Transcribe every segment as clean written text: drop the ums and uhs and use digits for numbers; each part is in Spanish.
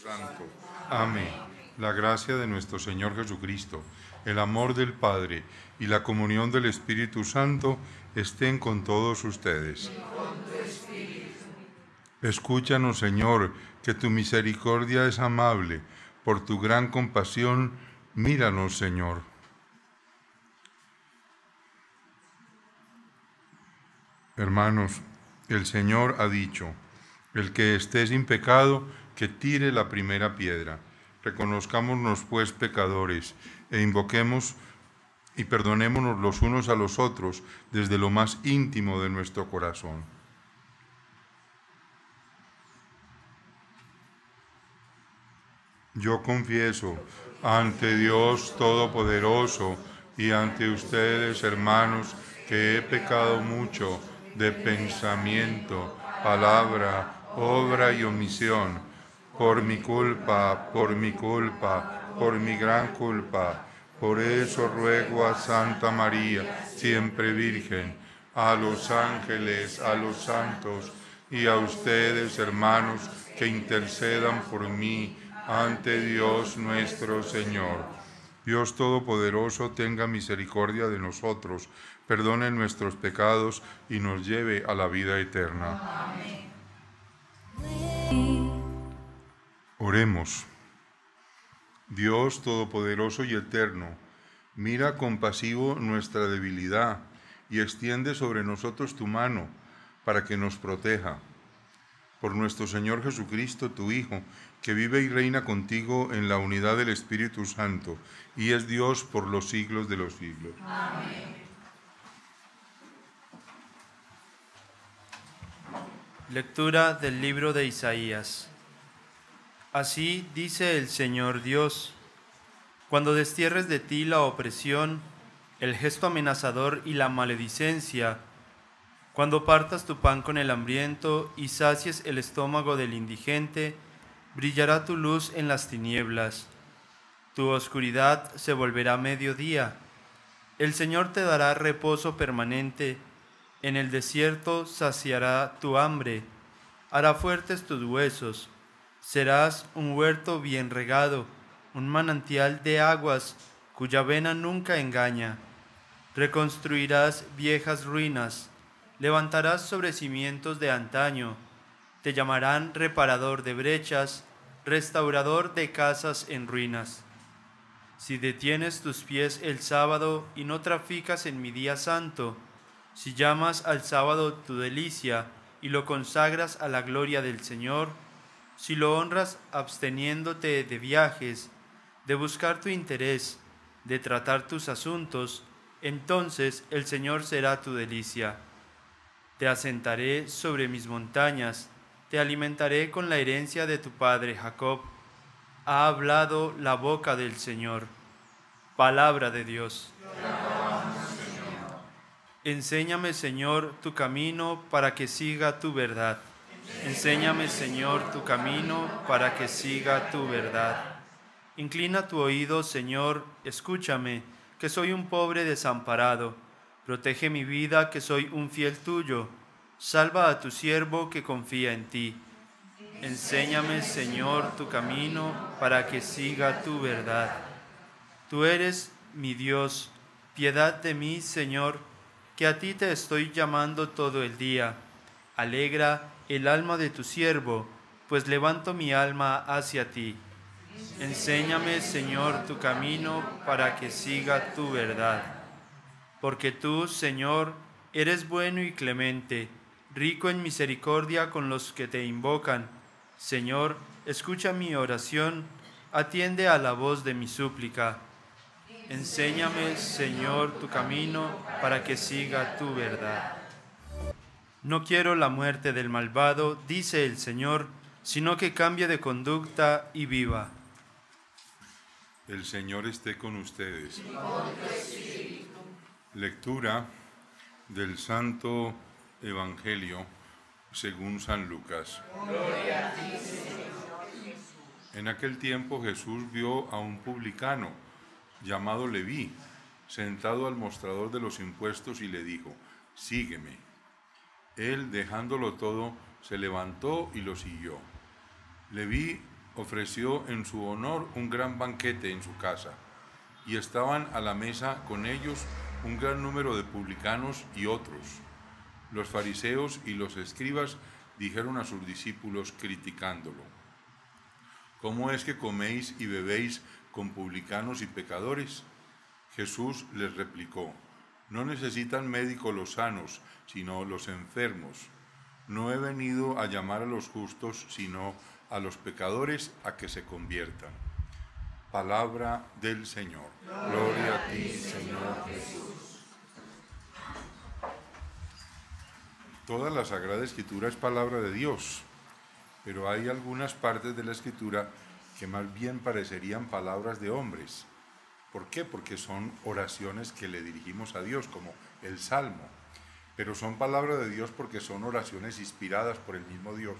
Santo. Amén. La gracia de nuestro Señor Jesucristo, el amor del Padre y la comunión del Espíritu Santo estén con todos ustedes. Escúchanos, Señor, que tu misericordia es amable. Por tu gran compasión, míranos, Señor. Hermanos, el Señor ha dicho: el que esté sin pecado, que tire la primera piedra. Reconozcámonos, pues, pecadores, e invoquemos y perdonémonos los unos a los otros desde lo más íntimo de nuestro corazón. Yo confieso ante Dios Todopoderoso y ante ustedes, hermanos, que he pecado mucho de pensamiento, palabra, obra y omisión, por mi culpa, por mi gran culpa. Por eso ruego a Santa María, siempre Virgen, a los ángeles, a los santos y a ustedes, hermanos, que intercedan por mí ante Dios nuestro Señor. Dios Todopoderoso tenga misericordia de nosotros, perdone nuestros pecados y nos lleve a la vida eterna. Amén. Oremos. Dios Todopoderoso y Eterno, mira compasivo nuestra debilidad y extiende sobre nosotros tu mano para que nos proteja. Por nuestro Señor Jesucristo, tu Hijo, que vive y reina contigo en la unidad del Espíritu Santo, y es Dios por los siglos de los siglos. Amén. Lectura del libro de Isaías. Así dice el Señor Dios: cuando destierres de ti la opresión, el gesto amenazador y la maledicencia, cuando partas tu pan con el hambriento y sacies el estómago del indigente, brillará tu luz en las tinieblas. Tu oscuridad se volverá mediodía. El Señor te dará reposo permanente. En el desierto saciará tu hambre. Hará fuertes tus huesos. Serás un huerto bien regado, un manantial de aguas cuya vena nunca engaña. Reconstruirás viejas ruinas. Levantarás sobre cimientos de antaño. Te llamarán reparador de brechas, restaurador de casas en ruinas. Si detienes tus pies el sábado y no traficas en mi día santo, si llamas al sábado tu delicia y lo consagras a la gloria del Señor, si lo honras absteniéndote de viajes, de buscar tu interés, de tratar tus asuntos, entonces el Señor será tu delicia. Te asentaré sobre mis montañas, te alimentaré con la herencia de tu padre Jacob. Ha hablado la boca del Señor. Palabra de Dios. Enséñame, Señor, tu camino para que siga tu verdad. Enséñame, Señor, tu camino para que siga tu verdad. Inclina tu oído, Señor, escúchame, que soy un pobre desamparado. Protege mi vida, que soy un fiel tuyo. Salva a tu siervo que confía en ti. Enséñame, Señor, tu camino para que siga tu verdad. Tú eres mi Dios, piedad de mí, Señor, que a ti te estoy llamando todo el día. Alegra el alma de tu siervo, pues levanto mi alma hacia ti. Enséñame, Señor, tu camino para que siga tu verdad. Porque tú, Señor, eres bueno y clemente, rico en misericordia con los que te invocan. Señor, escucha mi oración, atiende a la voz de mi súplica. Enséñame, Señor, tu camino para que siga tu verdad. No quiero la muerte del malvado, dice el Señor, sino que cambie de conducta y viva. El Señor esté con ustedes. Lectura del Santo Evangelio según San Lucas. Gloria a ti, Señor. En aquel tiempo Jesús vio a un publicano llamado Leví sentado al mostrador de los impuestos y le dijo: sígueme. Él, dejándolo todo, se levantó y lo siguió. Leví ofreció en su honor un gran banquete en su casa, y estaban a la mesa con ellos un gran número de publicanos y otros. Los fariseos y los escribas dijeron a sus discípulos criticándolo: ¿cómo es que coméis y bebéis con publicanos y pecadores? Jesús les replicó: no necesitan médico los sanos, sino los enfermos. No he venido a llamar a los justos, sino a los pecadores a que se conviertan. Palabra del Señor. Gloria a ti, Señor Jesús. Toda la Sagrada Escritura es palabra de Dios, pero hay algunas partes de la Escritura que más bien parecerían palabras de hombres. ¿Por qué? Porque son oraciones que le dirigimos a Dios, como el Salmo. Pero son palabra de Dios porque son oraciones inspiradas por el mismo Dios.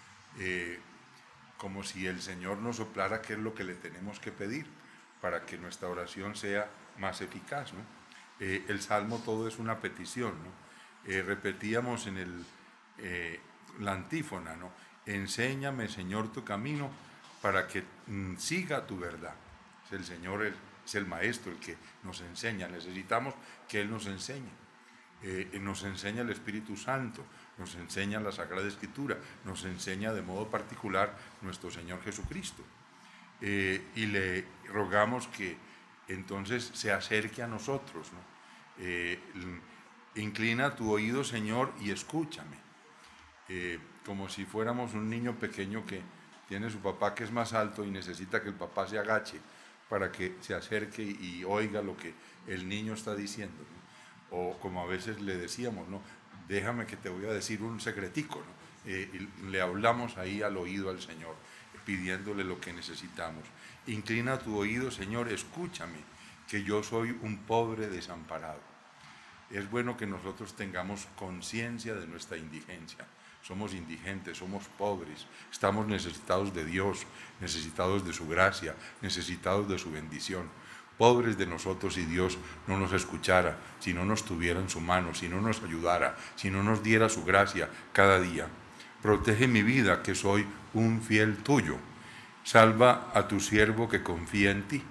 Como si el Señor nos soplara qué es lo que le tenemos que pedir para que nuestra oración sea más eficaz, ¿no? El Salmo todo es una petición, ¿no? Repetíamos en la antífona, ¿no? Enséñame, Señor, tu camino para que siga tu verdad. Es el Señor, es el Maestro el que nos enseña. Necesitamos que Él nos enseñe. Nos enseña el Espíritu Santo, nos enseña la Sagrada Escritura, nos enseña de modo particular nuestro Señor Jesucristo. Y le rogamos que entonces se acerque a nosotros, ¿no? Inclina tu oído, Señor, y escúchame. Como si fuéramos un niño pequeño que tiene su papá que es más alto y necesita que el papá se agache para que se acerque y oiga lo que el niño está diciendo, ¿no? O como a veces le decíamos, ¿no? Déjame que te voy a decir un secretico, ¿no? Y le hablamos ahí al oído al Señor, pidiéndole lo que necesitamos. Inclina tu oído, Señor, escúchame, que yo soy un pobre desamparado. Es bueno que nosotros tengamos conciencia de nuestra indigencia. Somos indigentes, somos pobres, estamos necesitados de Dios, necesitados de su gracia, necesitados de su bendición. Pobres de nosotros si Dios no nos escuchara, si no nos tuviera en su mano, si no nos ayudara, si no nos diera su gracia cada día. Protege mi vida, que soy un fiel tuyo. Salva a tu siervo que confía en ti.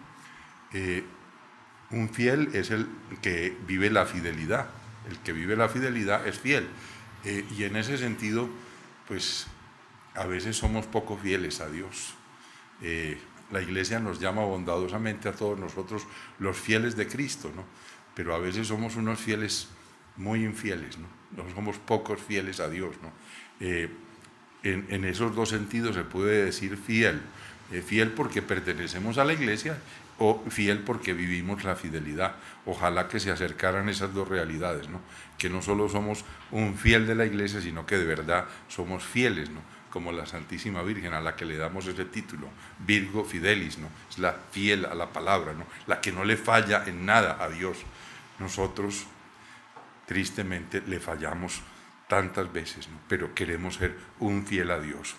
Un fiel es el que vive la fidelidad. El que vive la fidelidad es fiel. Y en ese sentido, pues a veces somos poco fieles a Dios. La Iglesia nos llama bondadosamente a todos nosotros los fieles de Cristo, ¿no? Pero a veces somos unos fieles muy infieles, ¿no? No somos pocos fieles a Dios, ¿no? En esos dos sentidos se puede decir fiel. Fiel porque pertenecemos a la Iglesia o fiel porque vivimos la fidelidad. Ojalá que se acercaran esas dos realidades, ¿no? Que no solo somos un fiel de la Iglesia, sino que de verdad somos fieles, ¿no? Como la Santísima Virgen, a la que le damos ese título, Virgo Fidelis, ¿no? Es la fiel a la palabra, ¿no? La que no le falla en nada a Dios. Nosotros, tristemente, le fallamos tantas veces, ¿no? Pero queremos ser un fiel a Dios.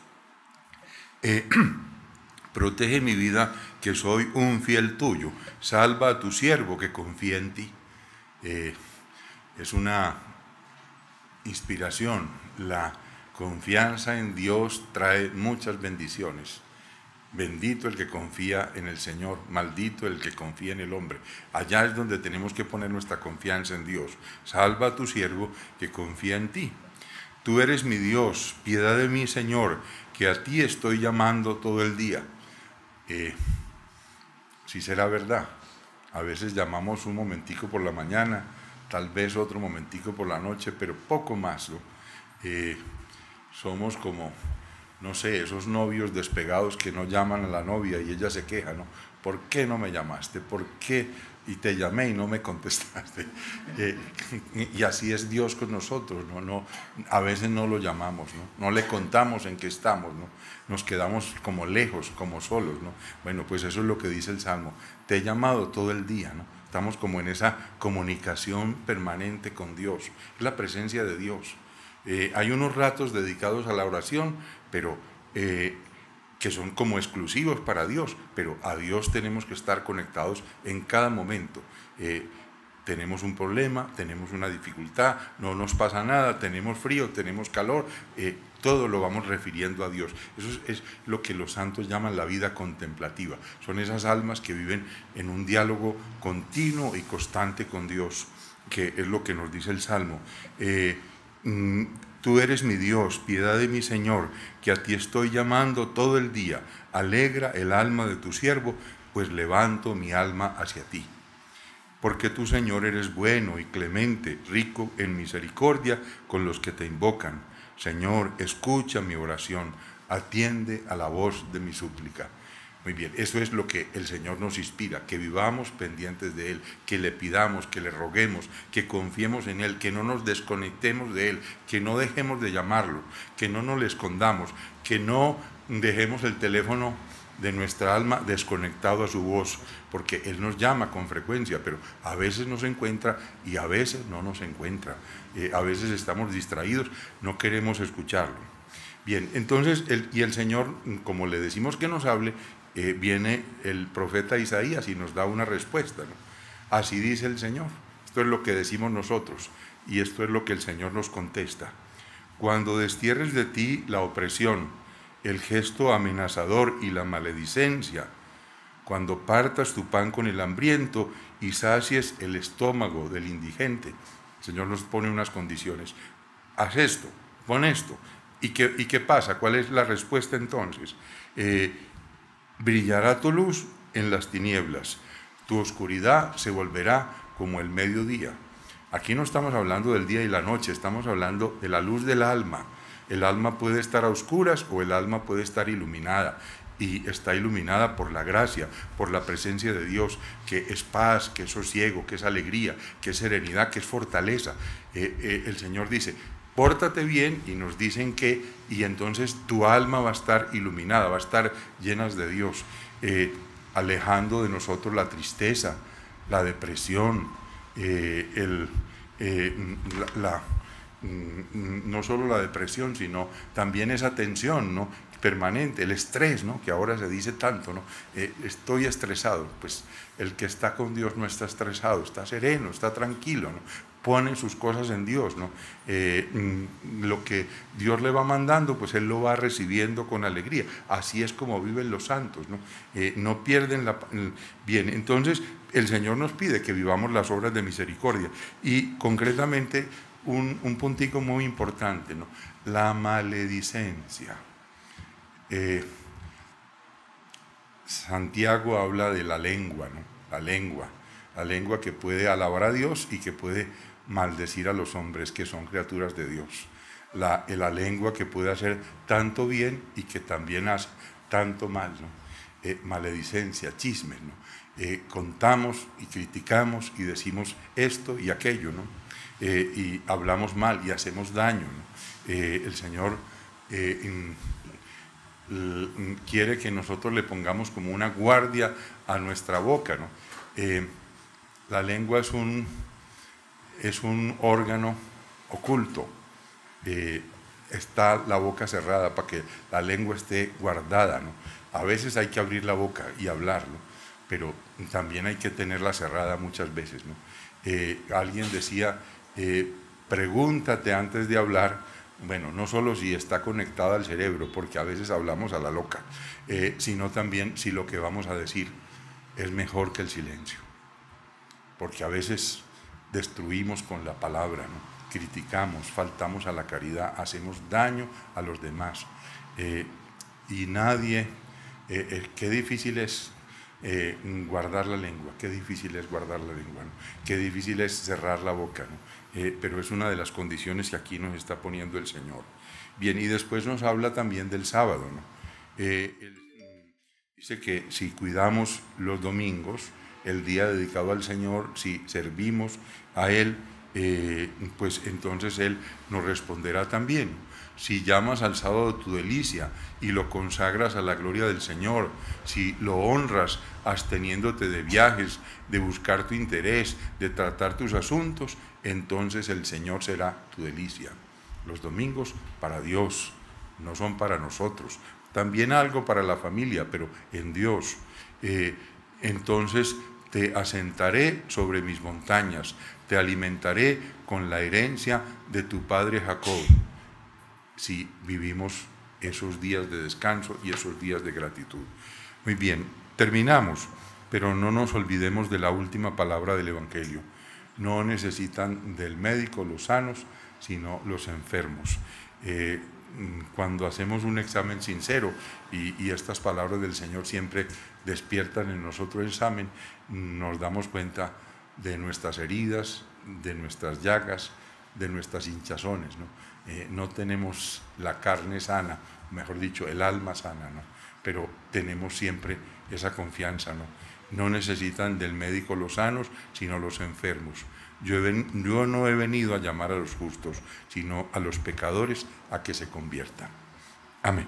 Protege mi vida, que soy un fiel tuyo. Salva a tu siervo que confía en ti. Es una inspiración. La confianza en Dios trae muchas bendiciones. Bendito el que confía en el Señor, maldito el que confía en el hombre. Allá es donde tenemos que poner nuestra confianza en Dios. Salva a tu siervo que confía en ti. Tú eres mi Dios, piedad de mí, Señor, que a ti estoy llamando todo el día. Sí será verdad. A veces llamamos un momentico por la mañana, tal vez otro momentico por la noche, pero poco más, ¿no? Somos como, no sé, esos novios despegados que no llaman a la novia y ella se queja, ¿no? ¿Por qué no me llamaste? ¿Por qué? Y te llamé y no me contestaste. Y así es Dios con nosotros, ¿no? A veces no lo llamamos, ¿no? No le contamos en qué estamos, ¿no? Nos quedamos como lejos, como solos, ¿no? Bueno, pues eso es lo que dice el Salmo. Te he llamado todo el día, ¿no? Estamos como en esa comunicación permanente con Dios. Es la presencia de Dios. Hay unos ratos dedicados a la oración, pero que son como exclusivos para Dios, pero a Dios tenemos que estar conectados en cada momento. tenemos un problema, tenemos una dificultad, no nos pasa nada, tenemos frío, tenemos calor, todo lo vamos refiriendo a Dios. Eso es lo que los santos llaman la vida contemplativa. Son esas almas que viven en un diálogo continuo y constante con Dios, que es lo que nos dice el Salmo. Tú eres mi Dios, piedad de mi Señor, que a ti estoy llamando todo el día. Alegra el alma de tu siervo, pues levanto mi alma hacia ti. Porque tú, Señor, eres bueno y clemente, rico en misericordia con los que te invocan. Señor, escucha mi oración, atiende a la voz de mi súplica. Muy bien, eso es lo que el Señor nos inspira, que vivamos pendientes de Él, que le pidamos, que le roguemos, que confiemos en Él, que no nos desconectemos de Él, que no dejemos de llamarlo, que no nos le escondamos, que no dejemos el teléfono de nuestra alma desconectado a su voz, porque Él nos llama con frecuencia, pero a veces nos encuentra y a veces no nos encuentra. A veces estamos distraídos, no queremos escucharlo. Bien, entonces, el Señor, como le decimos que nos hable, viene el profeta Isaías y nos da una respuesta, ¿no? Así dice el Señor. Esto es lo que decimos nosotros y esto es lo que el Señor nos contesta. Cuando destierres de ti la opresión, el gesto amenazador y la maledicencia, cuando partas tu pan con el hambriento y sacies el estómago del indigente. El Señor nos pone unas condiciones. Haz esto, pon esto. ¿Y qué pasa? ¿Cuál es la respuesta entonces? Brillará tu luz en las tinieblas, tu oscuridad se volverá como el mediodía. Aquí no estamos hablando del día y la noche, estamos hablando de la luz del alma. El alma puede estar a oscuras o el alma puede estar iluminada, y está iluminada por la gracia, por la presencia de Dios, que es paz, que es sosiego, que es alegría, que es serenidad, que es fortaleza. El Señor dice, pórtate bien, y nos dicen que, y entonces tu alma va a estar iluminada, va a estar llena de Dios, alejando de nosotros la tristeza, la depresión, no solo la depresión, sino también esa tensión, ¿no?, permanente, el estrés, ¿no?, que ahora se dice tanto, ¿no? Estoy estresado. Pues el que está con Dios no está estresado, está sereno, está tranquilo, ¿no? Pone sus cosas en Dios, ¿no? Lo que Dios le va mandando, pues Él lo va recibiendo con alegría. Así es como viven los santos, ¿no? No pierden bien. Entonces, el Señor nos pide que vivamos las obras de misericordia. Y concretamente, un puntico muy importante, ¿no?, la maledicencia. Santiago habla de la lengua, ¿no? La lengua que puede alabar a Dios y que puede maldecir a los hombres que son criaturas de Dios. La lengua que puede hacer tanto bien y que también hace tanto mal, ¿no? Maledicencia, chismes, ¿no? Contamos y criticamos y decimos esto y aquello, ¿no? Y hablamos mal y hacemos daño, ¿no? El Señor quiere que nosotros le pongamos como una guardia a nuestra boca, ¿no? La lengua es un órgano oculto. Está la boca cerrada para que la lengua esté guardada, ¿no? A veces hay que abrir la boca y hablarlo, pero también hay que tenerla cerrada muchas veces, ¿no? Alguien decía, pregúntate antes de hablar. Bueno, no solo si está conectada al cerebro, porque a veces hablamos a la loca, sino también si lo que vamos a decir es mejor que el silencio. Porque a veces destruimos con la palabra, ¿no? Criticamos, faltamos a la caridad, hacemos daño a los demás. Y nadie, qué difícil es guardar la lengua, qué difícil es guardar la lengua, ¿no? Qué difícil es cerrar la boca, ¿no? Pero es una de las condiciones que aquí nos está poniendo el Señor. Bien, y después nos habla también del sábado, ¿no? Dice que si cuidamos los domingos, el día dedicado al Señor, si servimos a Él, pues entonces Él nos responderá también. Si llamas al sábado tu delicia y lo consagras a la gloria del Señor, si lo honras absteniéndote de viajes, de buscar tu interés, de tratar tus asuntos, entonces el Señor será tu delicia. Los domingos para Dios, no son para nosotros. También algo para la familia, pero en Dios. Entonces Te asentaré sobre mis montañas, te alimentaré con la herencia de tu padre Jacob. Si vivimos esos días de descanso y esos días de gratitud. Muy bien, terminamos, pero no nos olvidemos de la última palabra del Evangelio. No necesitan del médico los sanos, sino los enfermos. Cuando hacemos un examen sincero, y estas palabras del Señor siempre despiertan en nosotros el examen, nos damos cuenta de nuestras heridas, de nuestras llagas, de nuestras hinchazones, ¿no? No tenemos la carne sana, mejor dicho, el alma sana, ¿no? Pero tenemos siempre esa confianza, ¿no? No necesitan del médico los sanos, sino los enfermos. Yo no he venido a llamar a los justos, sino a los pecadores a que se conviertan. Amén.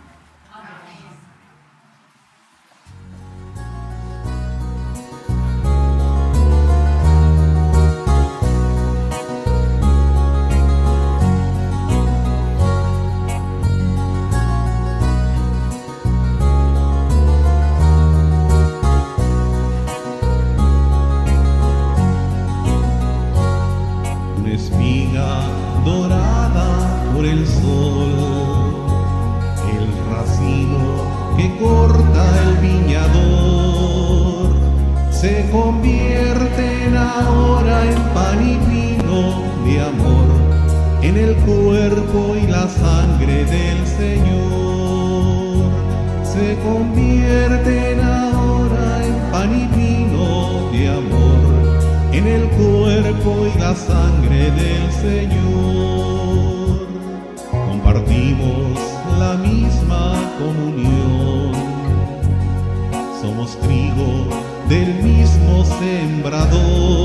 Se convierten ahora en pan y vino de amor, en el cuerpo y la sangre del Señor. Se convierten ahora en pan y vino de amor, en el cuerpo y la sangre del Señor. Compartimos la misma comunión, somos trigo del mismo sembrador.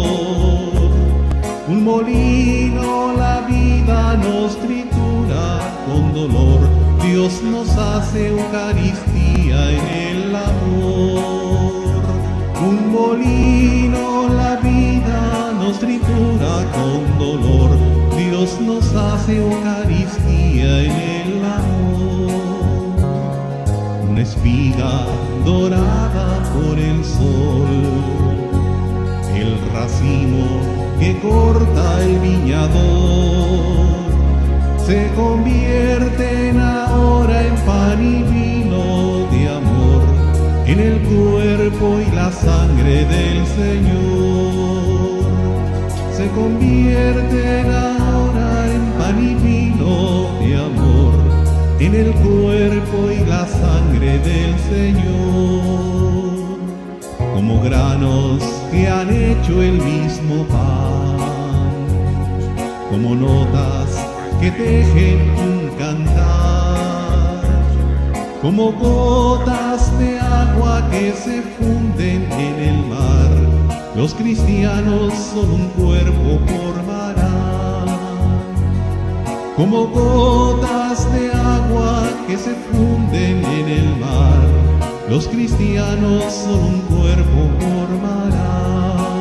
Un molino la vida nos tritura con dolor, Dios nos hace Eucaristía en el amor. Un molino la vida nos tritura con dolor, Dios nos hace Eucaristía en el amor. Una espiga dorada por el sol, el racimo que corta el viñador, se convierten ahora en pan y vino de amor, en el cuerpo y la sangre del Señor. Se convierten ahora en pan y vino de amor, en el cuerpo y la sangre del Señor. Como granos que han hecho el mismo pan, como notas que tejen un cantar, como gotas de agua que se funden en el mar, los cristianos son un cuerpo formarán. Como gotas de agua que se funden en el mar, los cristianos son un cuerpo formarán.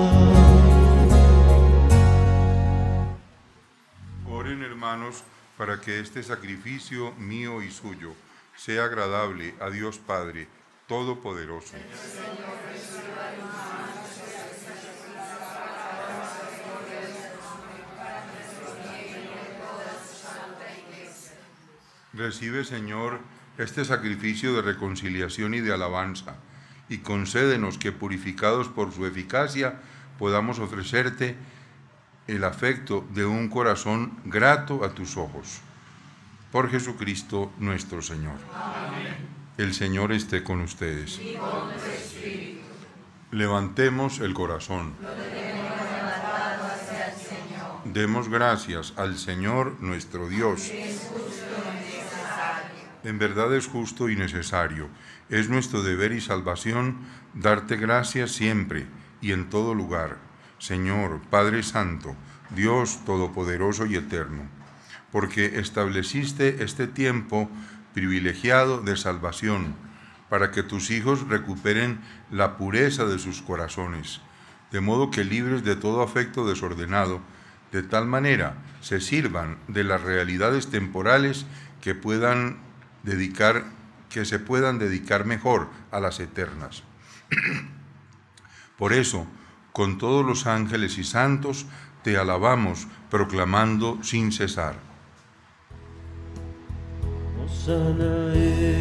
Oren, hermanos, para que este sacrificio mío y suyo sea agradable a Dios Padre Todopoderoso. Recibe, Señor, este sacrificio de reconciliación y de alabanza, y concédenos que, purificados por su eficacia, podamos ofrecerte el afecto de un corazón grato a tus ojos. Por Jesucristo nuestro Señor. Amén. El Señor esté con ustedes. Y con tu espíritu. Levantemos el corazón. Lo tenemos levantado hacia el Señor. Demos gracias al Señor nuestro Dios. En verdad es justo y necesario. Es nuestro deber y salvación darte gracias siempre y en todo lugar, Señor, Padre Santo, Dios Todopoderoso y Eterno, porque estableciste este tiempo privilegiado de salvación, para que tus hijos recuperen la pureza de sus corazones, de modo que, libres de todo afecto desordenado, de tal manera se sirvan de las realidades temporales que se puedan dedicar mejor a las eternas. Por eso, con todos los ángeles y santos, te alabamos, proclamando sin cesar. Hosana,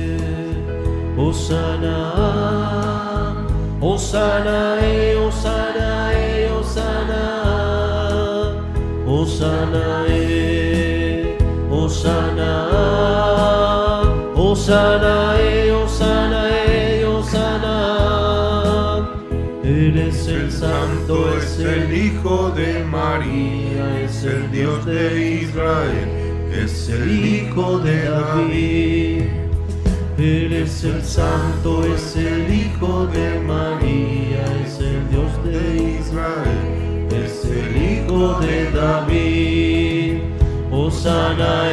Hosana, Hosana, Hosana, Hosana, Hosana, Hosana, Hosana, Hosana, Hosana. Eres el Santo, es el Hijo de María, es el Dios de Israel, es el Hijo de David. Eres el Santo, es el Hijo de María, es el Dios de Israel, es el Hijo de David. Hosana,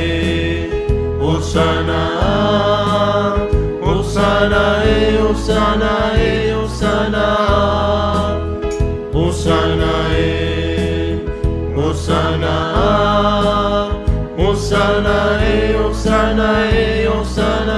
Hosana, Hosana, Hosana, Hosana, Hosana, Hosana, Hosana, Hosana, Hosana.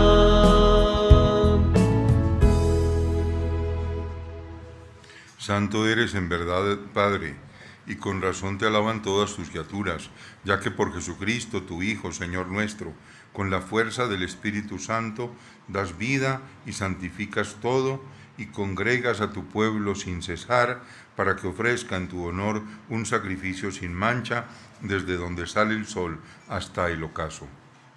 Santo eres en verdad, Padre, y con razón te alaban todas tus criaturas, ya que por Jesucristo, tu Hijo, Señor nuestro, con la fuerza del Espíritu Santo, das vida y santificas todo, y congregas a tu pueblo sin cesar, para que ofrezca en tu honor un sacrificio sin mancha, desde donde sale el sol hasta el ocaso.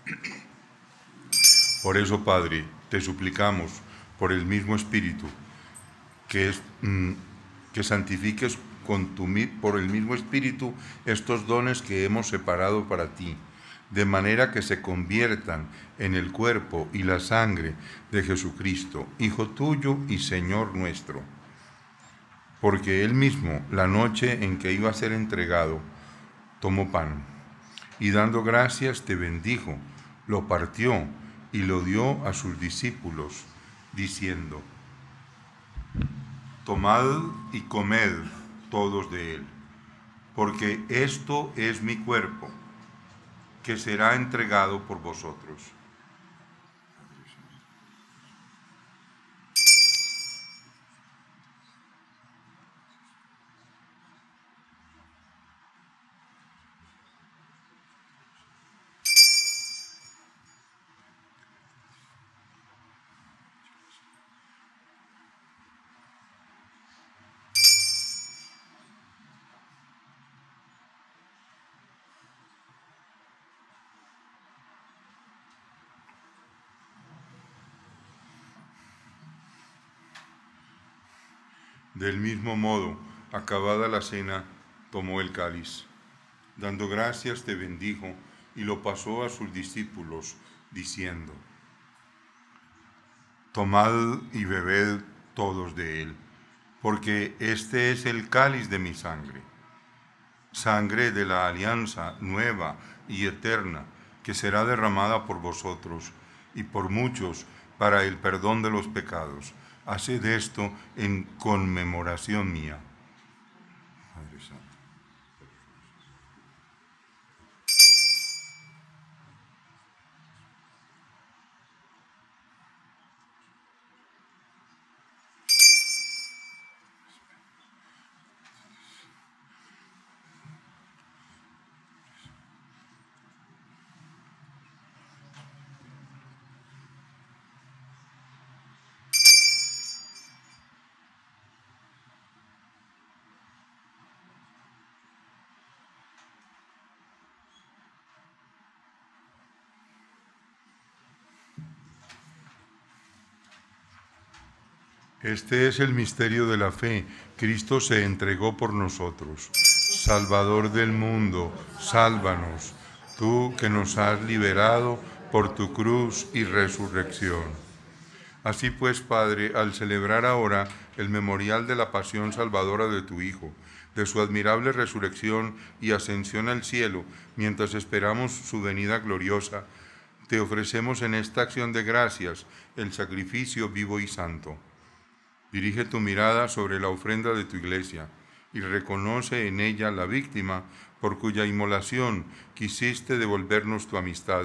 Por eso, Padre, te suplicamos, por el mismo Espíritu, que santifiques por el mismo Espíritu estos dones que hemos separado para ti, de manera que se conviertan en el cuerpo y la sangre de Jesucristo, Hijo tuyo y Señor nuestro. Porque Él mismo, la noche en que iba a ser entregado, tomó pan, y dando gracias te bendijo, lo partió y lo dio a sus discípulos, diciendo: tomad y comed todos de él, porque esto es mi cuerpo, que será entregado por vosotros. Del mismo modo, acabada la cena, tomó el cáliz. Dando gracias, te bendijo y lo pasó a sus discípulos, diciendo: tomad y bebed todos de él, porque este es el cáliz de mi sangre, sangre de la alianza nueva y eterna, que será derramada por vosotros y por muchos para el perdón de los pecados. Haced esto en conmemoración mía. Padre Santo. Este es el misterio de la fe. Cristo se entregó por nosotros. Salvador del mundo, sálvanos, tú que nos has liberado por tu cruz y resurrección. Así pues, Padre, al celebrar ahora el memorial de la pasión salvadora de tu Hijo, de su admirable resurrección y ascensión al cielo, mientras esperamos su venida gloriosa, te ofrecemos en esta acción de gracias el sacrificio vivo y santo. Dirige tu mirada sobre la ofrenda de tu iglesia y reconoce en ella la víctima por cuya inmolación quisiste devolvernos tu amistad,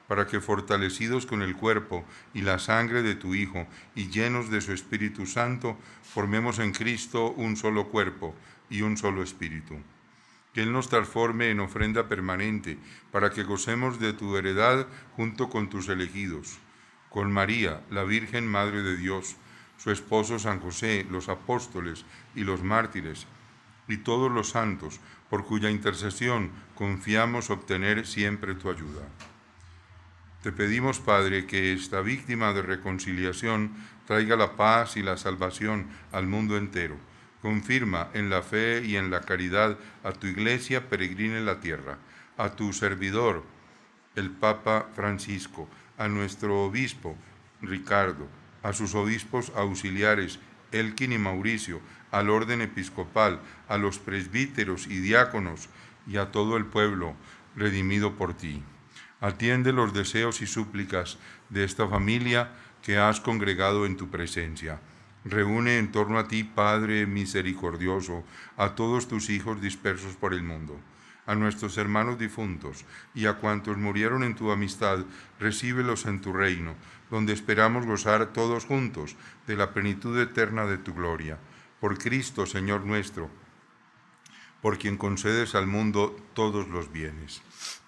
para que fortalecidos con el cuerpo y la sangre de tu Hijo y llenos de su Espíritu Santo, formemos en Cristo un solo cuerpo y un solo espíritu. Que Él nos transforme en ofrenda permanente, para que gocemos de tu heredad junto con tus elegidos, con María, la Virgen Madre de Dios, su esposo San José, los apóstoles y los mártires, y todos los santos, por cuya intercesión confiamos obtener siempre tu ayuda. Te pedimos, Padre, que esta víctima de reconciliación traiga la paz y la salvación al mundo entero. Confirma en la fe y en la caridad a tu Iglesia peregrina en la tierra, a tu servidor, el Papa Francisco, a nuestro obispo Ricardo, a sus obispos auxiliares Elkin y Mauricio, al orden episcopal, a los presbíteros y diáconos y a todo el pueblo redimido por ti. Atiende los deseos y súplicas de esta familia que has congregado en tu presencia. Reúne en torno a ti, Padre misericordioso, a todos tus hijos dispersos por el mundo, a nuestros hermanos difuntos y a cuantos murieron en tu amistad, recíbelos en tu reino, donde esperamos gozar todos juntos de la plenitud eterna de tu gloria. Por Cristo, Señor nuestro, por quien concedes al mundo todos los bienes.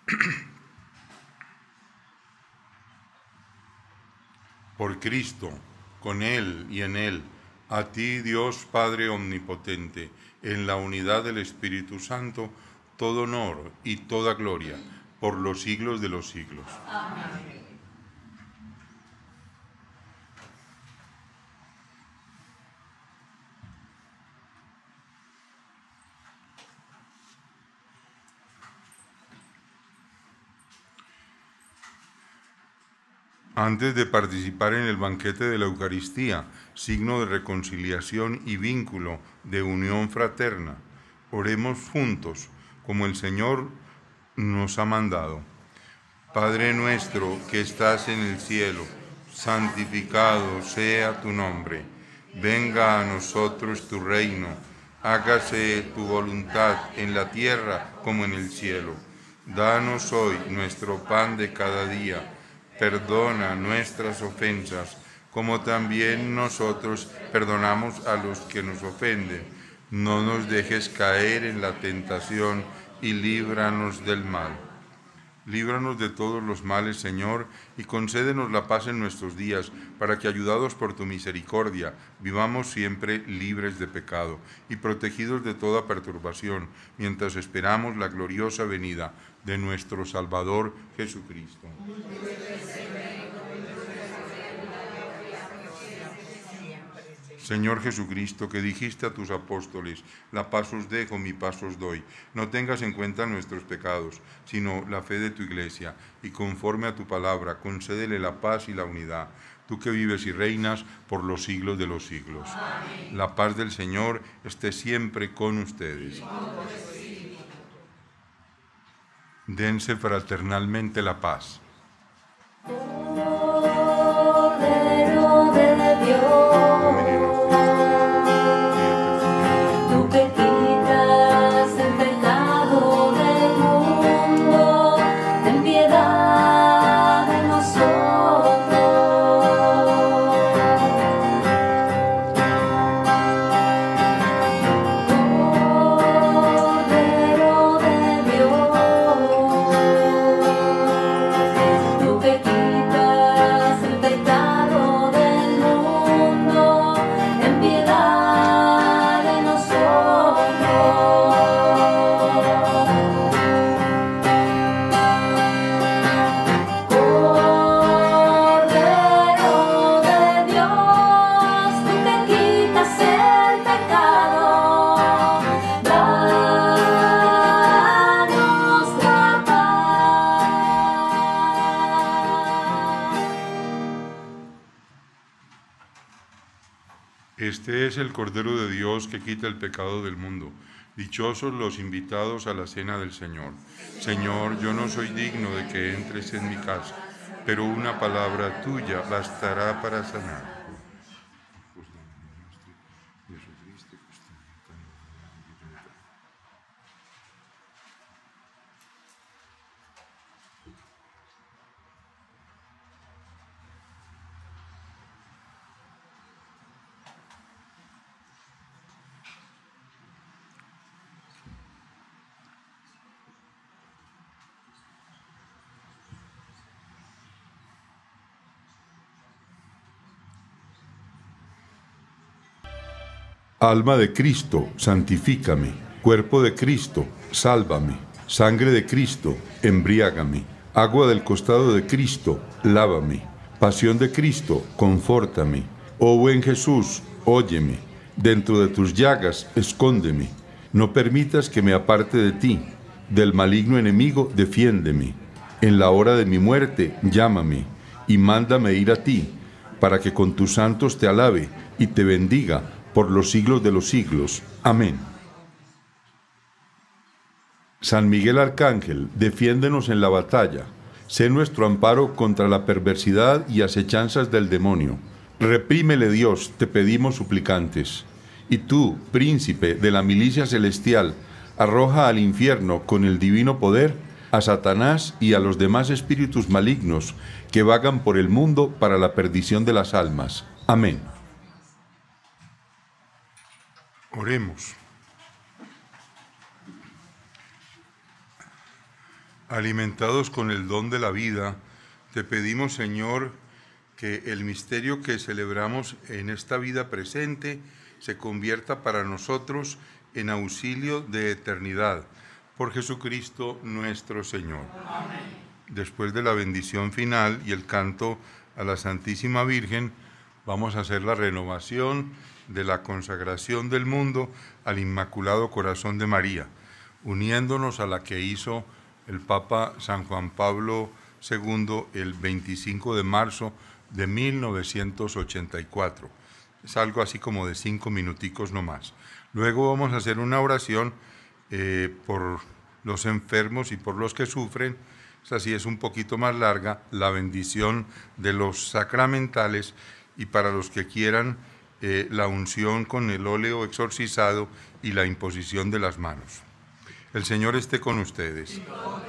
Por Cristo, con Él y en Él, a ti, Dios Padre omnipotente, en la unidad del Espíritu Santo, todo honor y toda gloria, por los siglos de los siglos. Amén. Antes de participar en el banquete de la Eucaristía, signo de reconciliación y vínculo de unión fraterna, oremos juntos, como el Señor nos ha mandado. Padre nuestro que estás en el cielo, santificado sea tu nombre. Venga a nosotros tu reino. Hágase tu voluntad en la tierra como en el cielo. Danos hoy nuestro pan de cada día. Perdona nuestras ofensas, como también nosotros perdonamos a los que nos ofenden. No nos dejes caer en la tentación y líbranos del mal. Líbranos de todos los males, Señor, y concédenos la paz en nuestros días, para que, ayudados por tu misericordia, vivamos siempre libres de pecado y protegidos de toda perturbación, mientras esperamos la gloriosa venida de nuestro Salvador Jesucristo. Señor Jesucristo, que dijiste a tus apóstoles, la paz os dejo, mi paz os doy. No tengas en cuenta nuestros pecados, sino la fe de tu Iglesia, y conforme a tu palabra, concédele la paz y la unidad. Tú que vives y reinas por los siglos de los siglos. Amén. La paz del Señor esté siempre con ustedes. Dense fraternalmente la paz. Cordero de Dios. Este es el Cordero de Dios que quita el pecado del mundo. Dichosos los invitados a la cena del Señor. Señor, yo no soy digno de que entres en mi casa, pero una palabra tuya bastará para sanar. Alma de Cristo, santifícame. Cuerpo de Cristo, sálvame. Sangre de Cristo, embriágame. Agua del costado de Cristo, lávame. Pasión de Cristo, confórtame. Oh buen Jesús, óyeme. Dentro de tus llagas, escóndeme. No permitas que me aparte de ti. Del maligno enemigo, defiéndeme. En la hora de mi muerte, llámame, y mándame ir a ti, para que con tus santos te alabe y te bendiga por los siglos de los siglos. Amén. San Miguel Arcángel, defiéndenos en la batalla. Sé nuestro amparo contra la perversidad y acechanzas del demonio. Reprímele, Dios, te pedimos suplicantes. Y tú, príncipe de la milicia celestial, arroja al infierno con el divino poder a Satanás y a los demás espíritus malignos que vagan por el mundo para la perdición de las almas. Amén. Oremos. Alimentados con el don de la vida, te pedimos, Señor, que el misterio que celebramos en esta vida presente se convierta para nosotros en auxilio de eternidad. Por Jesucristo nuestro Señor. Amén. Después de la bendición final y el canto a la Santísima Virgen, vamos a hacer la renovación de la consagración del mundo al Inmaculado Corazón de María, uniéndonos a la que hizo el Papa San Juan Pablo II el 25 de marzo de 1984. Es algo así como de 5 minuticos nomás. Luego vamos a hacer una oración por los enfermos y por los que sufren. Esta sí es un poquito más larga, la bendición de los sacramentales, y para los que quieran la unción con el óleo exorcizado y la imposición de las manos. El Señor esté con ustedes.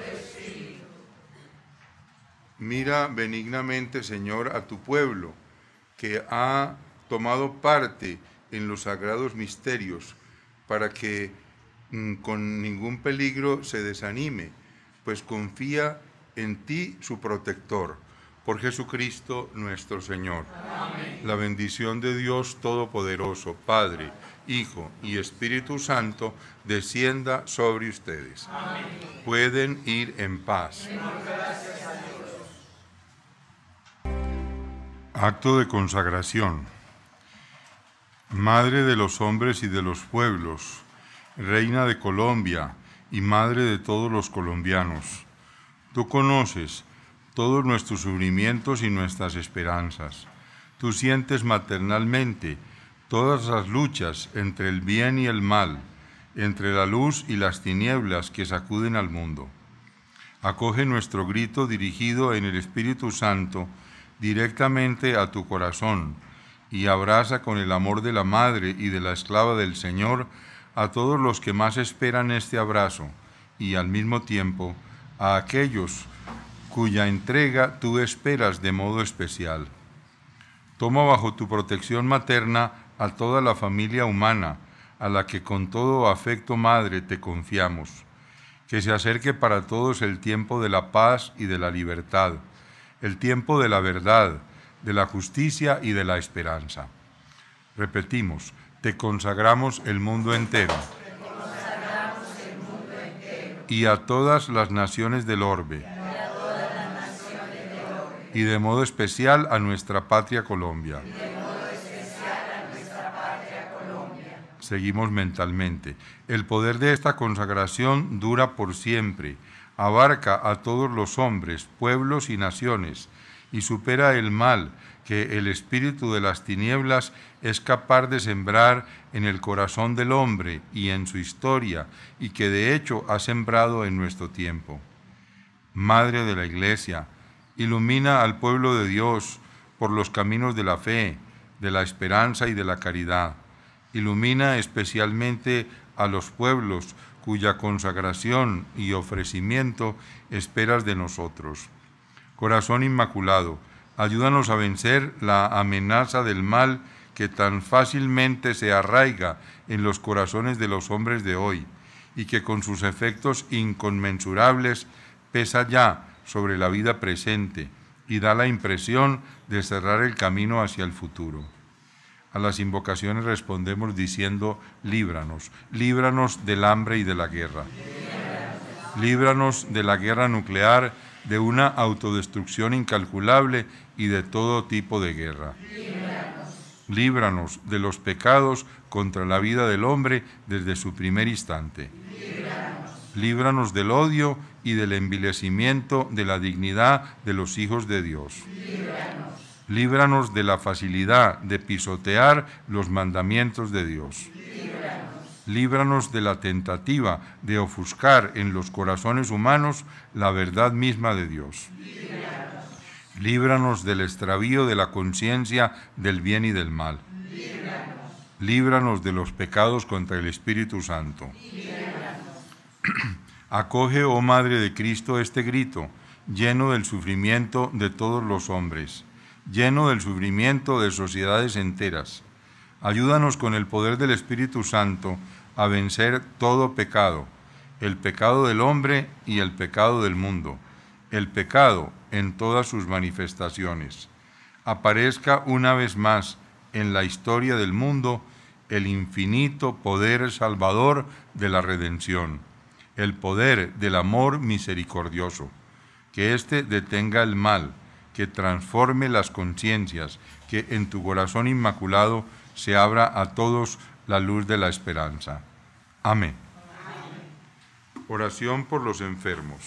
Mira benignamente, Señor, a tu pueblo que ha tomado parte en los sagrados misterios, para que con ningún peligro se desanime, pues confía en ti, su protector. Por Jesucristo nuestro Señor. Amén. La bendición de Dios Todopoderoso, Padre, Hijo y Espíritu Santo, descienda sobre ustedes. Amén. Pueden ir en paz. Gracias a Dios. Acto de consagración. Madre de los hombres y de los pueblos, Reina de Colombia y Madre de todos los colombianos, tú conoces todos nuestros sufrimientos y nuestras esperanzas. Tú sientes maternalmente todas las luchas entre el bien y el mal, entre la luz y las tinieblas que sacuden al mundo. Acoge nuestro grito dirigido en el Espíritu Santo directamente a tu corazón, y abraza con el amor de la Madre y de la esclava del Señor a todos los que más esperan este abrazo, y al mismo tiempo a aquellos cuya entrega tú esperas de modo especial. Toma bajo tu protección materna a toda la familia humana, a la que con todo afecto, Madre, te confiamos. Que se acerque para todos el tiempo de la paz y de la libertad, el tiempo de la verdad, de la justicia y de la esperanza. Repetimos, te consagramos el mundo entero. Y a todas las naciones del orbe. Y de modo especial a nuestra patria Colombia. Seguimos mentalmente. El poder de esta consagración dura por siempre, abarca a todos los hombres, pueblos y naciones, y supera el mal que el espíritu de las tinieblas es capaz de sembrar en el corazón del hombre y en su historia, y que de hecho ha sembrado en nuestro tiempo. Madre de la Iglesia, ilumina al pueblo de Dios por los caminos de la fe, de la esperanza y de la caridad. Ilumina especialmente a los pueblos cuya consagración y ofrecimiento esperas de nosotros. Corazón Inmaculado, ayúdanos a vencer la amenaza del mal que tan fácilmente se arraiga en los corazones de los hombres de hoy y que con sus efectos inconmensurables pesa ya sobre la vida presente y da la impresión de cerrar el camino hacia el futuro. A las invocaciones respondemos diciendo: líbranos, líbranos del hambre y de la guerra. Líbranos de la guerra nuclear, de una autodestrucción incalculable y de todo tipo de guerra. Líbranos de los pecados contra la vida del hombre desde su primer instante. Líbranos del odio y del envilecimiento de la dignidad de los hijos de Dios. Líbranos de la facilidad de pisotear los mandamientos de Dios. Líbranos de la tentativa de ofuscar en los corazones humanos la verdad misma de Dios. Líbranos del extravío de la conciencia del bien y del mal. Líbranos de los pecados contra el Espíritu Santo. Acoge, oh Madre de Cristo, este grito, lleno del sufrimiento de todos los hombres, lleno del sufrimiento de sociedades enteras. Ayúdanos con el poder del Espíritu Santo a vencer todo pecado, el pecado del hombre y el pecado del mundo, el pecado en todas sus manifestaciones. Aparezca una vez más en la historia del mundo el infinito poder salvador de la redención, el poder del amor misericordioso. Que éste detenga el mal, que transforme las conciencias, que en tu corazón inmaculado se abra a todos la luz de la esperanza. Amén. Oración por los enfermos.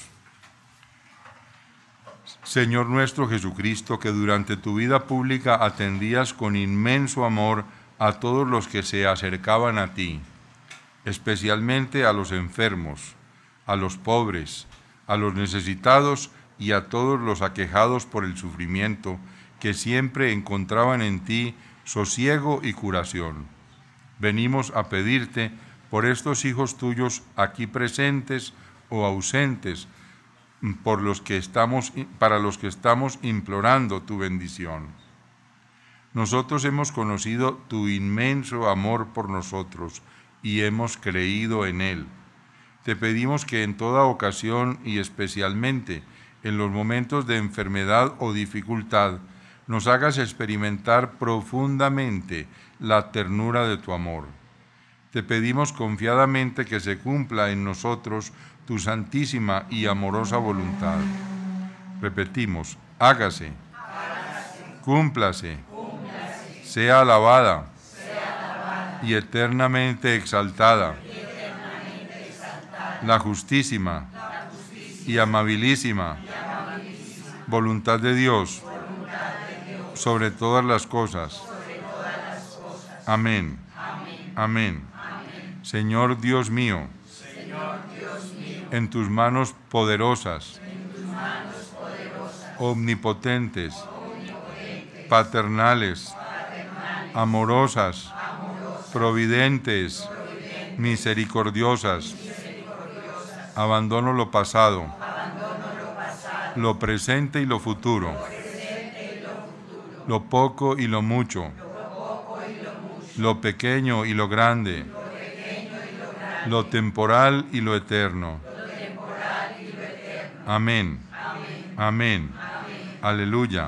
Señor nuestro Jesucristo, que durante tu vida pública atendías con inmenso amor a todos los que se acercaban a ti, especialmente a los enfermos, a los pobres, a los necesitados y a todos los aquejados por el sufrimiento, que siempre encontraban en ti sosiego y curación. Venimos a pedirte por estos hijos tuyos aquí presentes o ausentes, para los que estamos implorando tu bendición. Nosotros hemos conocido tu inmenso amor por nosotros y hemos creído en él. Te pedimos que en toda ocasión y especialmente en los momentos de enfermedad o dificultad, nos hagas experimentar profundamente la ternura de tu amor. Te pedimos confiadamente que se cumpla en nosotros tu santísima y amorosa voluntad. Repetimos: hágase, cúmplase, sea alabada y eternamente exaltada la justísima y amabilísima voluntad de Dios sobre todas las cosas. Amén. Amén. Señor Dios mío, en tus manos poderosas, omnipotentes, paternales, amorosas, providentes, misericordiosas, abandono lo pasado, lo presente y lo futuro, lo poco y lo mucho, lo pequeño y lo grande, lo temporal y lo eterno. Amén. Amén. Aleluya.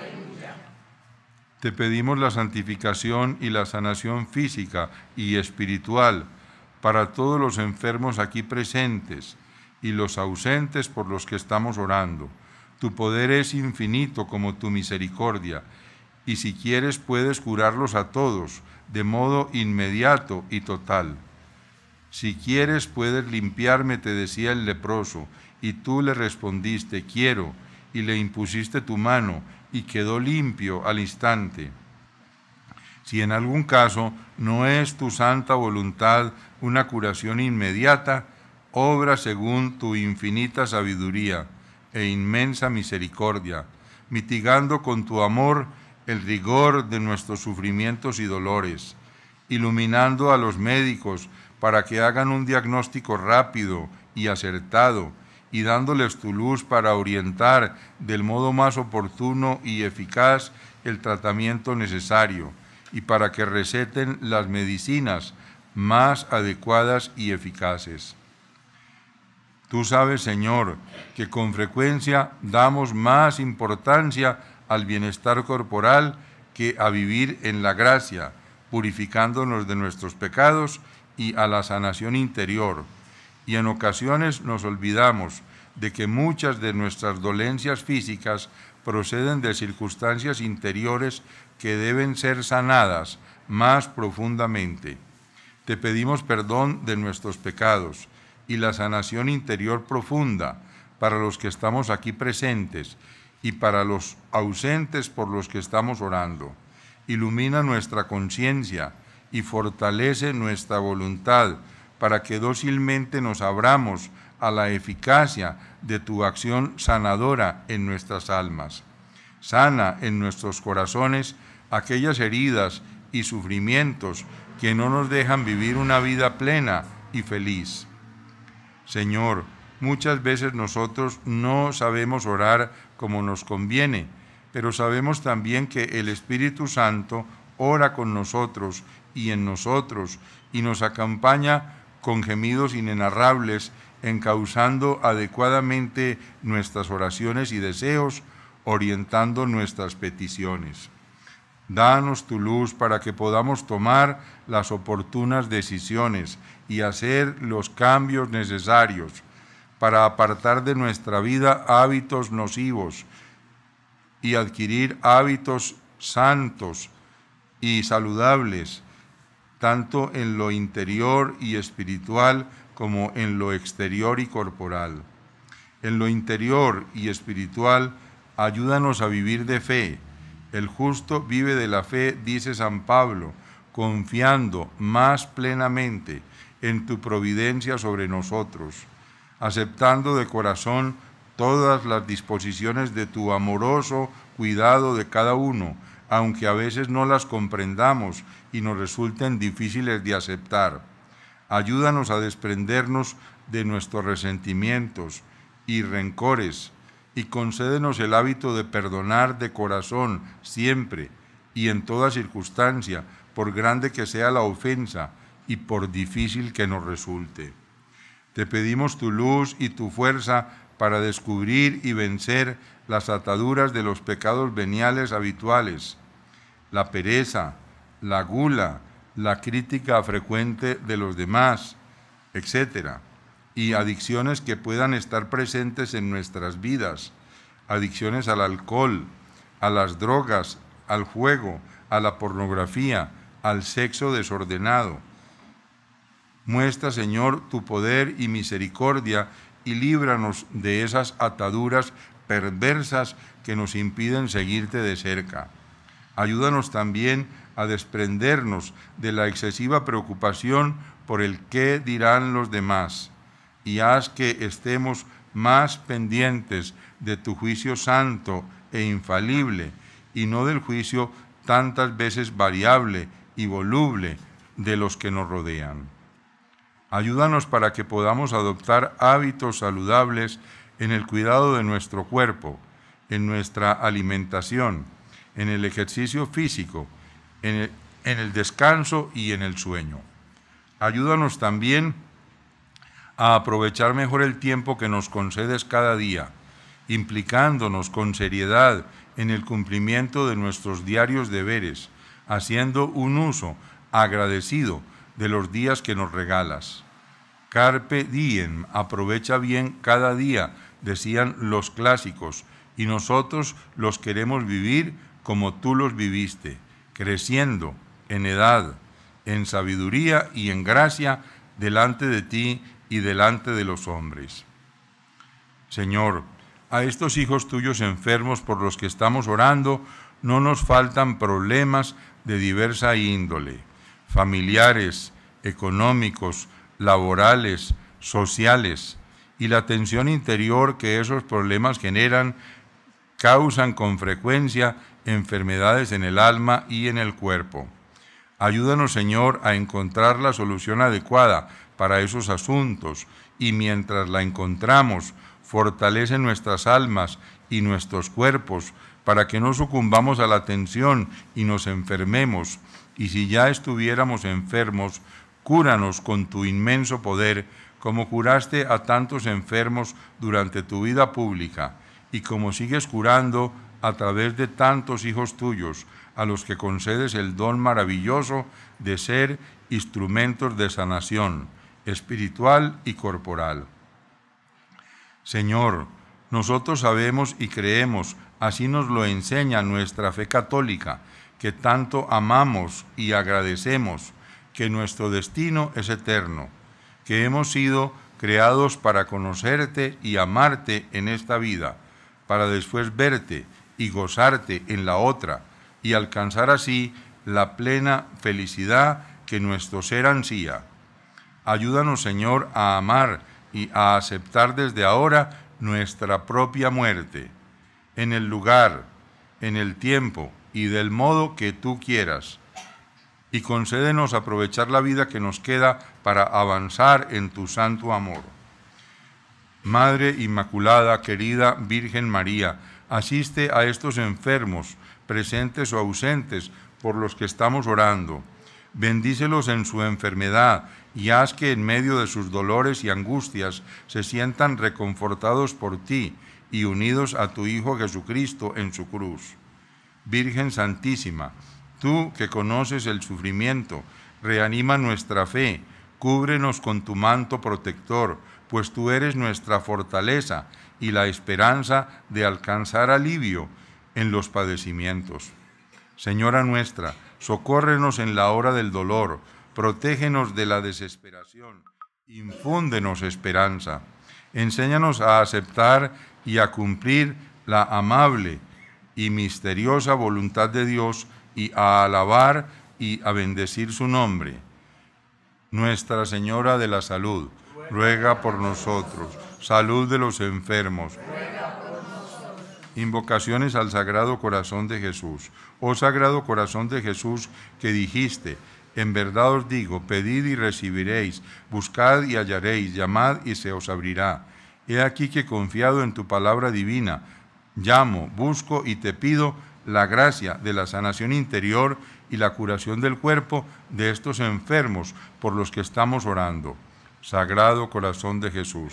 Te pedimos la santificación y la sanación física y espiritual para todos los enfermos aquí presentes y los ausentes por los que estamos orando. Tu poder es infinito como tu misericordia, y si quieres puedes curarlos a todos de modo inmediato y total. Si quieres puedes limpiarme, te decía el leproso, y tú le respondiste: quiero, y le impusiste tu mano, y quedó limpio al instante. Si en algún caso no es tu santa voluntad una curación inmediata, obra según tu infinita sabiduría e inmensa misericordia, mitigando con tu amor el rigor de nuestros sufrimientos y dolores, iluminando a los médicos para que hagan un diagnóstico rápido y acertado, y dándoles tu luz para orientar del modo más oportuno y eficaz el tratamiento necesario, y para que receten las medicinas más adecuadas y eficaces. Tú sabes, Señor, que con frecuencia damos más importancia al bienestar corporal que a vivir en la gracia, purificándonos de nuestros pecados y a la sanación interior. Y en ocasiones nos olvidamos de que muchas de nuestras dolencias físicas proceden de circunstancias interiores que deben ser sanadas más profundamente. Te pedimos perdón de nuestros pecados y la sanación interior profunda para los que estamos aquí presentes y para los ausentes por los que estamos orando. Ilumina nuestra conciencia y fortalece nuestra voluntad para que dócilmente nos abramos a la eficacia de tu acción sanadora en nuestras almas. Sana en nuestros corazones aquellas heridas y sufrimientos que no nos dejan vivir una vida plena y feliz. Señor, muchas veces nosotros no sabemos orar como nos conviene, pero sabemos también que el Espíritu Santo ora con nosotros y en nosotros y nos acompaña con gemidos inenarrables, encauzando adecuadamente nuestras oraciones y deseos, orientando nuestras peticiones. Danos tu luz para que podamos tomar las oportunas decisiones y hacer los cambios necesarios para apartar de nuestra vida hábitos nocivos y adquirir hábitos santos y saludables, tanto en lo interior y espiritual como en lo exterior y corporal. En lo interior y espiritual, ayúdanos a vivir de fe. El justo vive de la fe, dice San Pablo, confiando más plenamente en tu providencia sobre nosotros, aceptando de corazón todas las disposiciones de tu amoroso cuidado de cada uno, aunque a veces no las comprendamos y nos resulten difíciles de aceptar. Ayúdanos a desprendernos de nuestros resentimientos y rencores y concédenos el hábito de perdonar de corazón siempre y en toda circunstancia, por grande que sea la ofensa y por difícil que nos resulte. Te pedimos tu luz y tu fuerza para descubrir y vencer las ataduras de los pecados veniales habituales, la pereza, la gula, la crítica frecuente de los demás, etc., y adicciones que puedan estar presentes en nuestras vidas, adicciones al alcohol, a las drogas, al juego, a la pornografía, al sexo desordenado. Muestra, Señor, tu poder y misericordia y líbranos de esas ataduras perversas que nos impiden seguirte de cerca. Ayúdanos también a desprendernos de la excesiva preocupación por el qué dirán los demás y haz que estemos más pendientes de tu juicio santo e infalible y no del juicio tantas veces variable y voluble de los que nos rodean. Ayúdanos para que podamos adoptar hábitos saludables en el cuidado de nuestro cuerpo, en nuestra alimentación, en el ejercicio físico, en el descanso y en el sueño. Ayúdanos también a aprovechar mejor el tiempo que nos concedes cada día, implicándonos con seriedad en el cumplimiento de nuestros diarios deberes, haciendo un uso agradecido de los días que nos regalas. Carpe diem, aprovecha bien cada día, decían los clásicos, y nosotros los queremos vivir como tú los viviste, creciendo en edad, en sabiduría y en gracia delante de ti y delante de los hombres. Señor, a estos hijos tuyos enfermos por los que estamos orando, no nos faltan problemas de diversa índole, familiares, económicos, laborales, sociales, y la tensión interior que esos problemas generan causan con frecuencia enfermedades en el alma y en el cuerpo. Ayúdanos, Señor, a encontrar la solución adecuada para esos asuntos y mientras la encontramos, fortalece nuestras almas y nuestros cuerpos para que no sucumbamos a la tensión y nos enfermemos, y si ya estuviéramos enfermos, cúranos con tu inmenso poder, como curaste a tantos enfermos durante tu vida pública, y como sigues curando a través de tantos hijos tuyos, a los que concedes el don maravilloso de ser instrumentos de sanación espiritual y corporal. Señor, nosotros sabemos y creemos, así nos lo enseña nuestra fe católica, que tanto amamos y agradecemos, que nuestro destino es eterno, que hemos sido creados para conocerte y amarte en esta vida, para después verte y gozarte en la otra, y alcanzar así la plena felicidad que nuestro ser ansía. Ayúdanos, Señor, a amar y a aceptar desde ahora nuestra propia muerte, en el lugar, en el tiempo y del modo que tú quieras, y concédenos aprovechar la vida que nos queda para avanzar en tu santo amor. Madre Inmaculada, querida Virgen María, asiste a estos enfermos, presentes o ausentes, por los que estamos orando. Bendícelos en su enfermedad y haz que en medio de sus dolores y angustias se sientan reconfortados por ti y unidos a tu Hijo Jesucristo en su cruz. Virgen Santísima, tú que conoces el sufrimiento, reanima nuestra fe, cúbrenos con tu manto protector, pues tú eres nuestra fortaleza y la esperanza de alcanzar alivio en los padecimientos. Señora nuestra, socórrenos en la hora del dolor, protégenos de la desesperación, infúndenos esperanza. Enséñanos a aceptar y a cumplir la amable y misteriosa voluntad de Dios y a alabar y a bendecir su nombre. Nuestra Señora de la Salud, ruega por nosotros. Salud de los enfermos. Invocaciones al Sagrado Corazón de Jesús. Oh Sagrado Corazón de Jesús, que dijiste: en verdad os digo, pedid y recibiréis, buscad y hallaréis, llamad y se os abrirá. He aquí que confiado en tu palabra divina, llamo, busco y te pido la gracia de la sanación interior y la curación del cuerpo de estos enfermos por los que estamos orando. Sagrado Corazón de Jesús.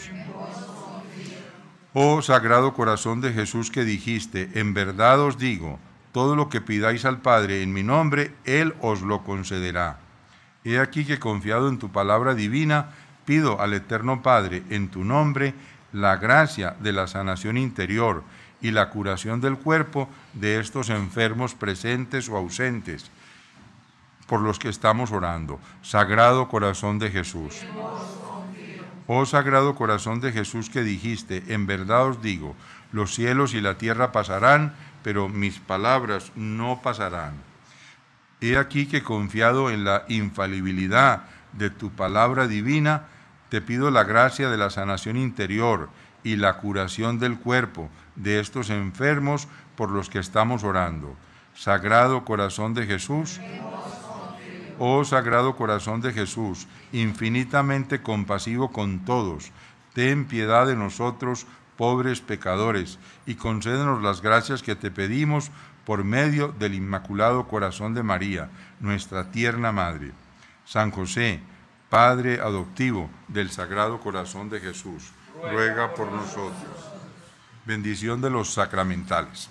Oh Sagrado Corazón de Jesús, que dijiste: en verdad os digo, todo lo que pidáis al Padre en mi nombre, Él os lo concederá. He aquí que confiado en tu palabra divina, pido al Eterno Padre en tu nombre la gracia de la sanación interior y la curación del cuerpo de estos enfermos presentes o ausentes por los que estamos orando. Sagrado Corazón de Jesús. Oh Sagrado Corazón de Jesús, que dijiste: en verdad os digo, los cielos y la tierra pasarán, pero mis palabras no pasarán. He aquí que confiado en la infalibilidad de tu palabra divina, te pido la gracia de la sanación interior y la curación del cuerpo de estos enfermos por los que estamos orando. Sagrado Corazón de Jesús. Oh Sagrado Corazón de Jesús, infinitamente compasivo con todos, ten piedad de nosotros, pobres pecadores, y concédenos las gracias que te pedimos por medio del Inmaculado Corazón de María, nuestra tierna Madre. San José, Padre adoptivo del Sagrado Corazón de Jesús, ruega por nosotros. Bendición de los sacramentales.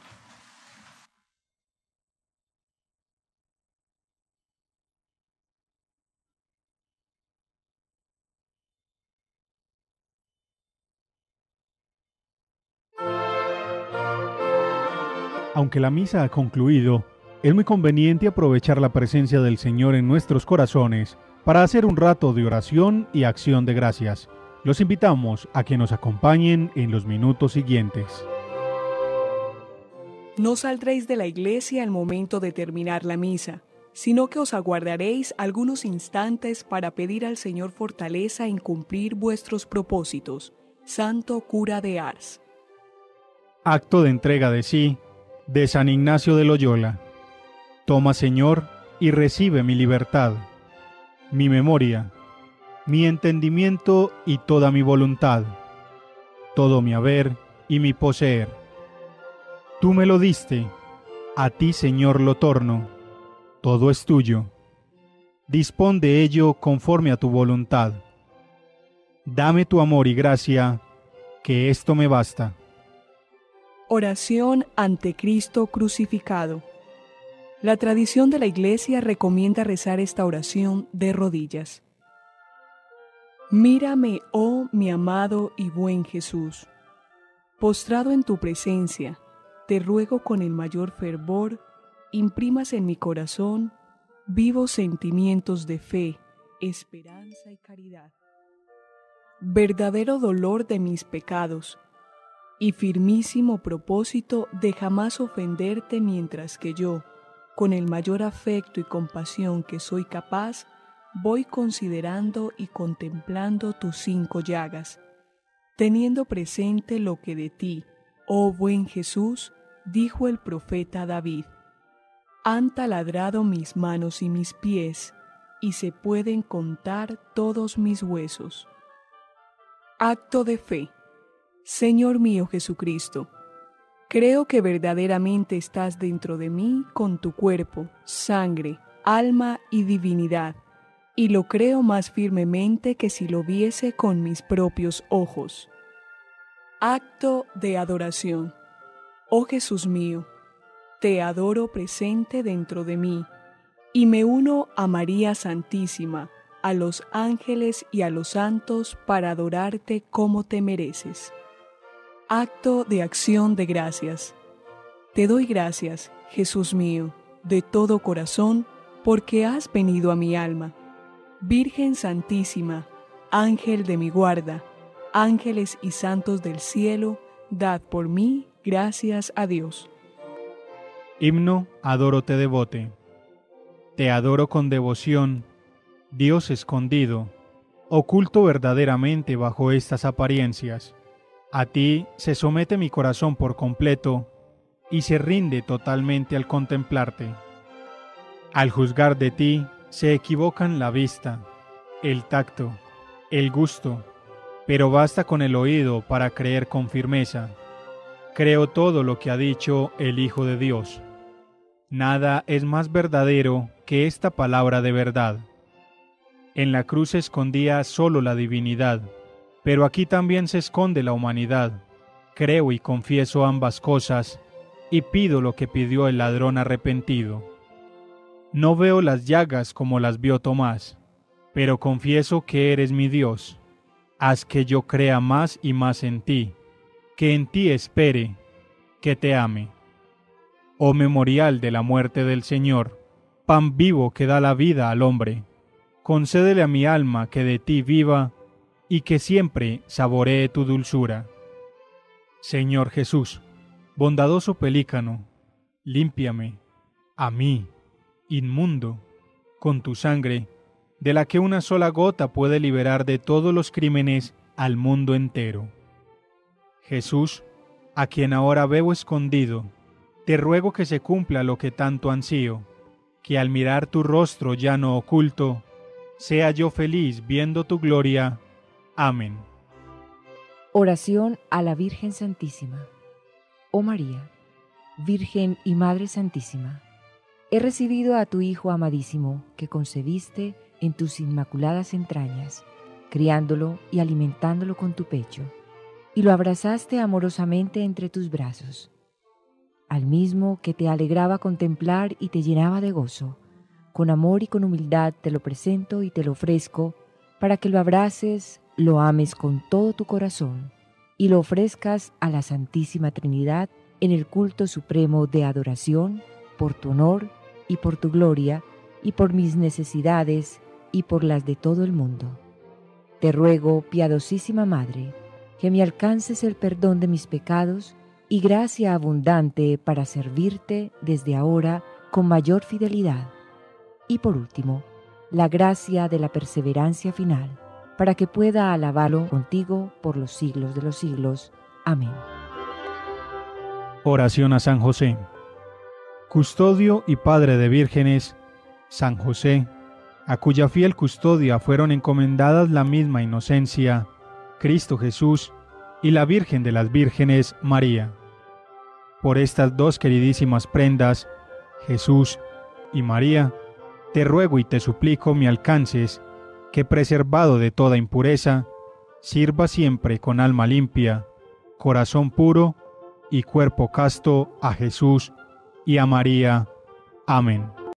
Aunque la misa ha concluido, es muy conveniente aprovechar la presencia del Señor en nuestros corazones para hacer un rato de oración y acción de gracias. Los invitamos a que nos acompañen en los minutos siguientes. No saldréis de la iglesia al momento de terminar la misa, sino que os aguardaréis algunos instantes para pedir al Señor fortaleza en cumplir vuestros propósitos. Santo Cura de Ars. Acto de entrega de sí de San Ignacio de Loyola. Toma, Señor, y recibe mi libertad, mi memoria, mi entendimiento y toda mi voluntad, todo mi haber y mi poseer. Tú me lo diste, a ti, Señor, lo torno, todo es tuyo. Dispón de ello conforme a tu voluntad. Dame tu amor y gracia, que esto me basta. Oración ante Cristo crucificado. La tradición de la Iglesia recomienda rezar esta oración de rodillas. Mírame, oh mi amado y buen Jesús. Postrado en tu presencia, te ruego con el mayor fervor, imprimas en mi corazón vivos sentimientos de fe, esperanza y caridad. Verdadero dolor de mis pecados y firmísimo propósito de jamás ofenderte mientras que yo, con el mayor afecto y compasión que soy capaz, voy considerando y contemplando tus 5 llagas, teniendo presente lo que de ti, oh buen Jesús, dijo el profeta David. Han taladrado mis manos y mis pies, y se pueden contar todos mis huesos. Acto de fe. Señor mío Jesucristo, creo que verdaderamente estás dentro de mí con tu cuerpo, sangre, alma y divinidad, y lo creo más firmemente que si lo viese con mis propios ojos. Acto de adoración. Oh Jesús mío, te adoro presente dentro de mí, y me uno a María Santísima, a los ángeles y a los santos para adorarte como te mereces. Acto de acción de gracias. Te doy gracias, Jesús mío, de todo corazón, porque has venido a mi alma. Virgen Santísima, Ángel de mi guarda, ángeles y santos del cielo, dad por mí gracias a Dios. Himno Adoro te devote. Te adoro con devoción, Dios escondido, oculto verdaderamente bajo estas apariencias. A ti se somete mi corazón por completo y se rinde totalmente al contemplarte. Al juzgar de ti se equivocan la vista, el tacto, el gusto, pero basta con el oído para creer con firmeza. Creo todo lo que ha dicho el Hijo de Dios. Nada es más verdadero que esta palabra de verdad. En la cruz se escondía solo la divinidad, pero aquí también se esconde la humanidad. Creo y confieso ambas cosas, y pido lo que pidió el ladrón arrepentido. No veo las llagas como las vio Tomás, pero confieso que eres mi Dios. Haz que yo crea más y más en ti, que en ti espere, que te ame. Oh memorial de la muerte del Señor, pan vivo que da la vida al hombre, concédele a mi alma que de ti viva y que siempre saboree tu dulzura. Señor Jesús, bondadoso pelícano, límpiame, a mí, inmundo, con tu sangre, de la que una sola gota puede liberar de todos los crímenes al mundo entero. Jesús, a quien ahora veo escondido, te ruego que se cumpla lo que tanto ansío, que al mirar tu rostro ya no oculto, sea yo feliz viendo tu gloria. Amén. Oración a la Virgen Santísima. Oh María, Virgen y Madre Santísima, he recibido a tu Hijo amadísimo que concebiste en tus inmaculadas entrañas, criándolo y alimentándolo con tu pecho, y lo abrazaste amorosamente entre tus brazos. Al mismo que te alegraba contemplar y te llenaba de gozo, con amor y con humildad te lo presento y te lo ofrezco, para que lo abraces, lo ames con todo tu corazón, y lo ofrezcas a la Santísima Trinidad en el culto supremo de adoración, por tu honor y por tu gloria, y por mis necesidades y por las de todo el mundo. Te ruego, piadosísima Madre, que me alcances el perdón de mis pecados y gracia abundante para servirte desde ahora con mayor fidelidad. Y por último, la gracia de la perseverancia final, para que pueda alabarlo contigo por los siglos de los siglos. Amén. Oración a San José. Custodio y Padre de vírgenes, San José, a cuya fiel custodia fueron encomendadas la misma inocencia, Cristo Jesús y la Virgen de las Vírgenes, María. Por estas dos queridísimas prendas, Jesús y María, te ruego y te suplico me alcances, que preservado de toda impureza, sirva siempre con alma limpia, corazón puro y cuerpo casto a Jesús y a María. Amén.